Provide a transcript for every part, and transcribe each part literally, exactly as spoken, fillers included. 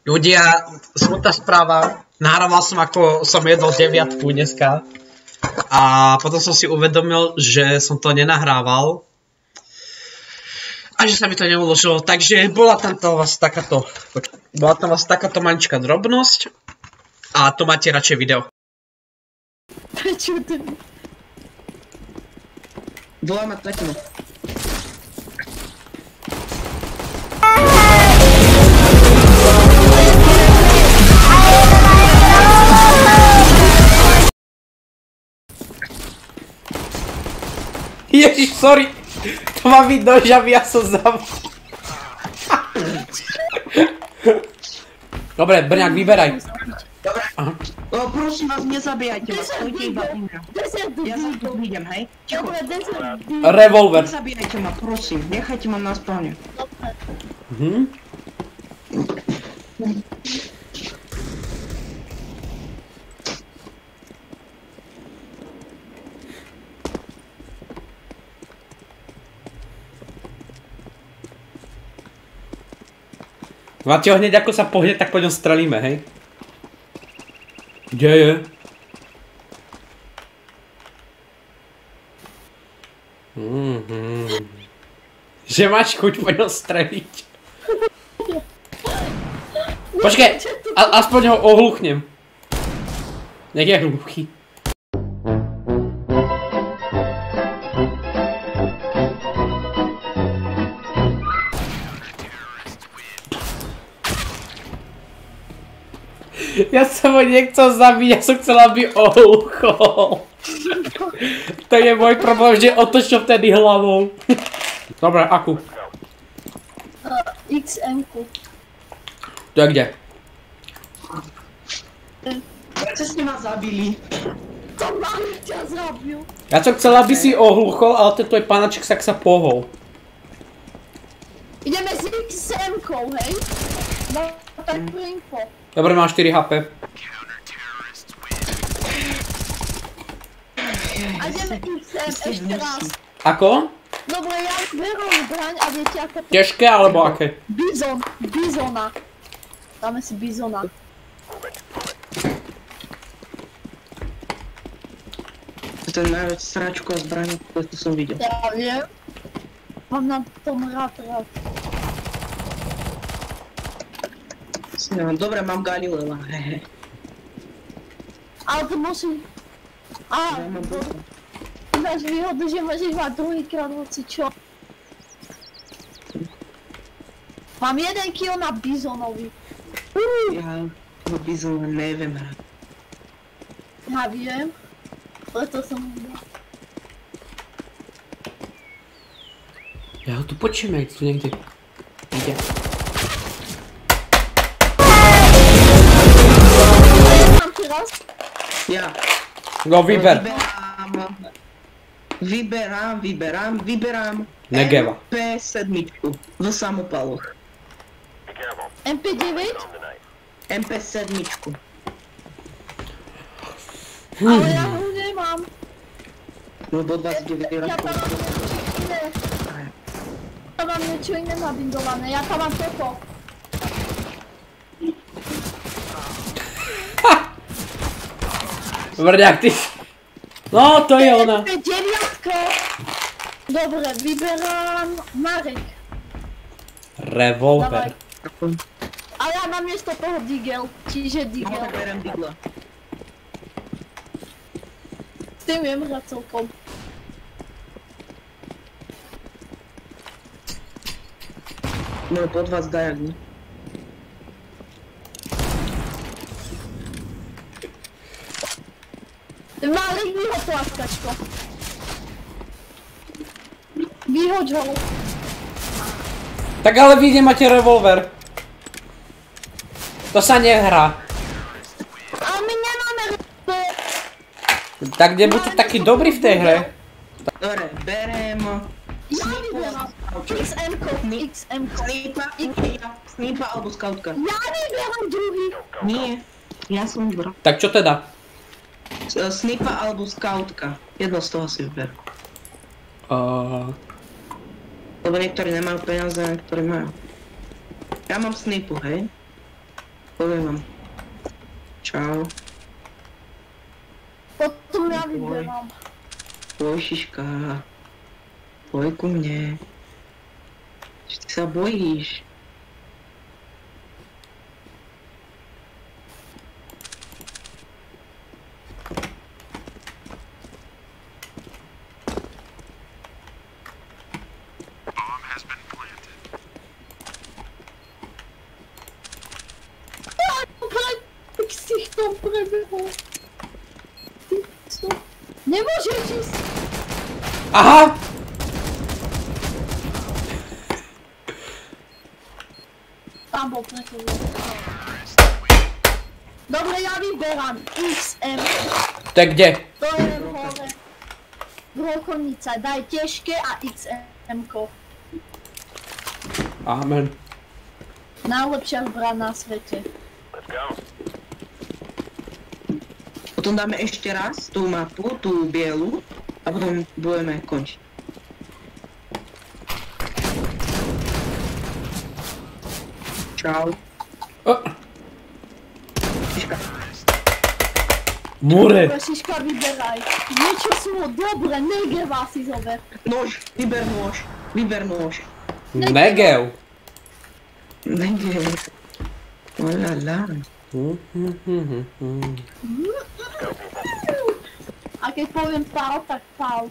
Ľudia, smutná správa, nahrával som ako som jedol deviatku dneska a potom som si uvedomil, že som to nenahrával a že sa mi to neuložilo, takže bola tam to vlastne takáto, bola tam vlastne takáto maličká drobnosť a to máte radšej video. Prečo to? Volá ma tretinu. Ježiš, sorry, to má byť nožami, ja som zav... Dobre, Brňák, vyberaj. Dobre. O, prosím vás, nezabíjajte ma, stojte iba u mňa. Ja sa tu vidím, hej? Ticho. Revolver. Nezabíjajte ma, prosím, nechajte ma na spawne. Mhm. Máte ho hneď ako sa pohne, tak po ňom strelíme, hej? Kde je? Mhm. Že máš chuť po ňom streliť. Počkej, aspoň ho ohluchnem. Nech je hluchý. Ja som ho nechcel zabiť, ja som chcel, aby ohluchol. To je môj problém, že otočil vtedy hlavou. Dobre, akú? Uh, iks emku. To je kde? Prečo ste ma zabili? To malý ťa zabil. Ja som chcel, aby si ohluchol, ale ten tvoj panaček sa sa pohol. Ideme s iks emkou, hej? No, tak info. Dobre, mám štyri há pé. A ideme iks em ešte raz. Ako? Dobre, ja berám zbraň a viete aké... Ťažké alebo aké? Bizon, bizona. Dáme si bizona. To je najväč sračku a zbraň, ktorú som videl. Ja viem. Mám na tom rád rád. No, dobre, mám Galilea, hehe. Ale to musím... Á, Ja mám to... Máš výhodu, že môžeš mať druhýkrát hoci čo. Mám jeden kill na bizonovi. Ja ho bizona neviem hrať. Ja viem. Preto som ho dal. Ja ho tu počujem, jak tu niekde ide. Mám ti raz? Ja. No vyber. Vyberám, vyberám, vyberám, vyberám Negeva. em pé sedem v samopaloch. em pé deväť? em pé sedem. Ale ja ho nemám. No do dvadsaťdeväť Ja tam mám niečo iné. Ja mám niečo iné nabindované. Ja tam mám toto. Vrďák, ty... No, to je ona. em pé deväť. Dobre, vyberám Marek. Revolver. Ale ja mám miesto toho Digel, čiže No, Digel. tak berem digla. S tým viem hrať celkom. No, pod vás dajak, ne? Marek, vyhoď pláskačko. Vyhoď ho. Tak ale vy nemáte revolver. To sa nehrá. Ale my nemáme revolver. Tak nebuďte taký dobrý v tej hre. Dobre, berem... Ja vyberám. iks emko, iks emko. Snipa, ja, snipa alebo scoutka. Ja vyberám druhý. Nie, ja som vybral. Tak čo teda? Snipa alebo scoutka. Jedno z toho si vyber. Uh... Lebo niektorí nemajú peniaze, niektorí majú. Ja mám snipu, hej? Poviem vám. Čau. Potom ja vyberám. Poj, Šiška. Poj ku mne. Čo ty sa bojíš? Ksichtom prebehol. Ty co? Nemôžeš ísť. Aha! Tam bol prekoľ. Dobre, ja vyberám iks em. To je kde? To je hore. Vrocholnica, daj ťažké a iks em-ko. Amen. Najlepšia zbraň na svete. Potom dáme ešte raz tú mapu, tú bielu, a potom budeme končiť. Čau. Oh. Šiška. More! Šiška, vyberaj. Niečo sú dobre, negeva si zober. Nož, vyber nôž, vyber nôž. Negev. Negev. Olala. A keď poviem pál, tak pál.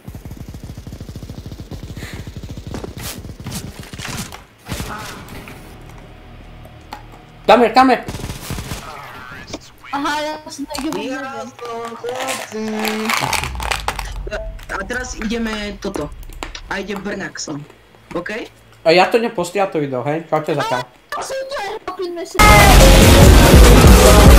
Tam je, tam je. Aha, ja som negevu neviem. Jasno, chlapci. A teraz ideme toto. A ide Brnaxom. OK? A ja to nepustím, ja to video, hej? Čaute zatiaľ. Asi to je, poďme si.